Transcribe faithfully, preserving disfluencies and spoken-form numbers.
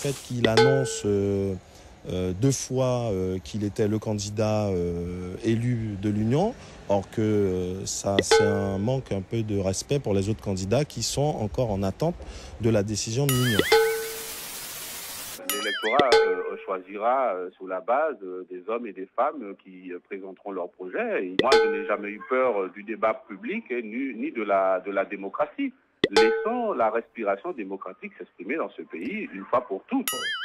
fait qu'il annonce euh, euh, deux fois euh, qu'il était le candidat euh, élu de l'Union, or que euh, ça, c'est un manque un peu de respect pour les autres candidats qui sont encore en attente de la décision de l'Union. L'électorat euh, choisira euh, sur la base euh, des hommes et des femmes qui euh, présenteront leurs projets. Et moi, je n'ai jamais eu peur euh, du débat public et ni, ni de, la, de la démocratie. Laissons la respiration démocratique s'exprimer dans ce pays une fois pour toutes.